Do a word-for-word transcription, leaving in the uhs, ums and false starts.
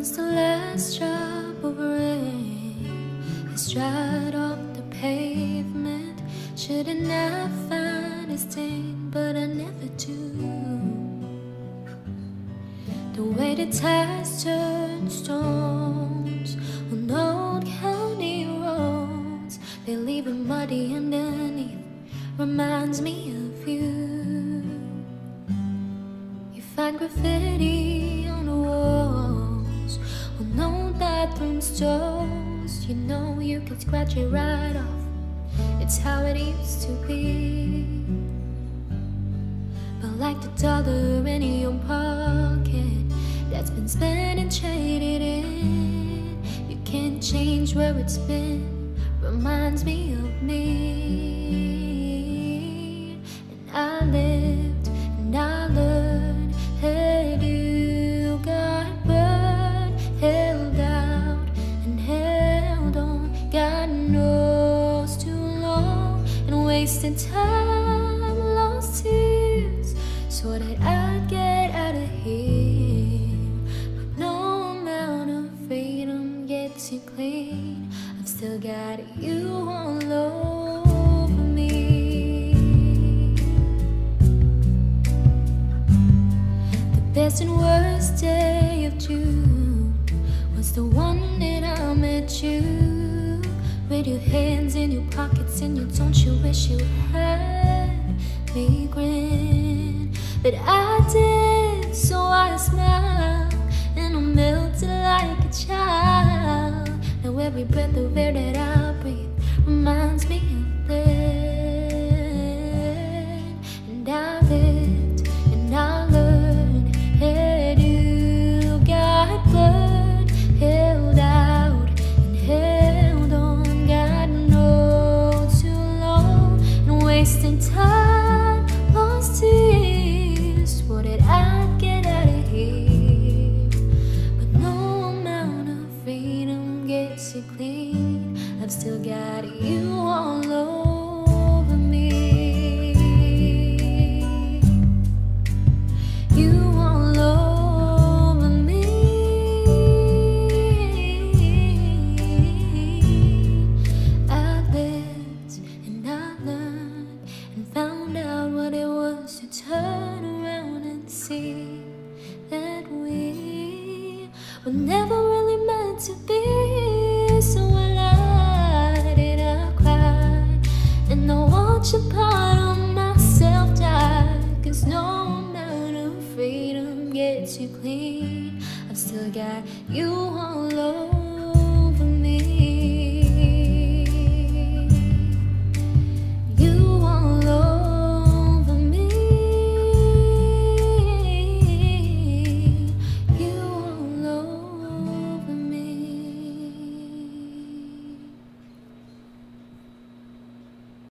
Once the last drop of rain has dried off the pavement, should've not found a stain, but I never do. The way the tides turn stones on old county roads, they leave it muddy underneath, reminds me of you. You find graffiti on the walls, on old bathroom stools. You know you can scratch it right off, it's how it used to be. But like the dollar in your pocket that's been spent and traded in, you can't change where it's been, reminds me of me. And I lived and I learned, hey, you got burned, held out and held on, God knows too long, and wasted time, lost tears, so that I'd get out of here. But no amount of freedom gets you clean, I've still got you all over me. The best and worst day of June was the one that I met you, with your hands in your pockets and you don't you wish you had me grin. But I did, so I smiled and I melted like a child. Now every breath of air that I breathe reminds me of then. And I lived and I learned, hey, you got burned, held out and held on, God knows too long, and wasting time, lost tears, so that I'd get out of here. But no amount of freedom gets you clean, I've still got you all over me. You all over me. I lived and I learned and found out what it was to turn around and see that we were never really meant to be. So I lied and I cried, and I watched a part of myself die. Cause no amount of freedom gets you clean, I've still got you